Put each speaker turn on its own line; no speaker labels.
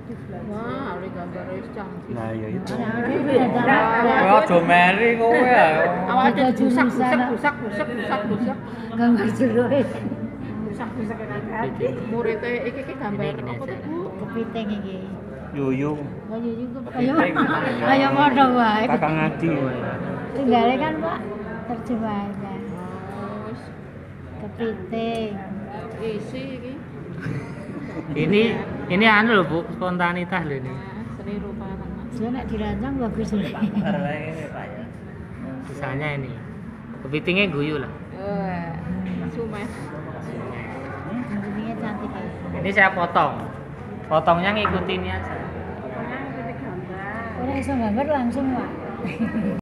Wah, ada gambar wis canggih.
Nah, ya itu.
Kok aja meri kowe ya.
Awalnya busak.
Gambar jeruk.
Busak kan hati. Muridnya iki gambar apa tuh, Bu?
Kepiting iki.
Yuyung.
Ayo juga. Ayo padha wae.
Kakang Adi.
Tinggale kan, Pak. Terjemahnya.
Wis
Kepiting.
isi iki.
Ini anu lho Bu, spontanitas lho ini.
Seni rupa anak.
Saya nek dirancang bagus nih.
Misalnya ini. Kepitingnya guyu lah.
Sumes.
Ini cantik ya.
Ini saya potong. Potongnya ngikutin ini aja.
Pokoknya ngikuti gambar.
Ora iso gambar langsung, Pak.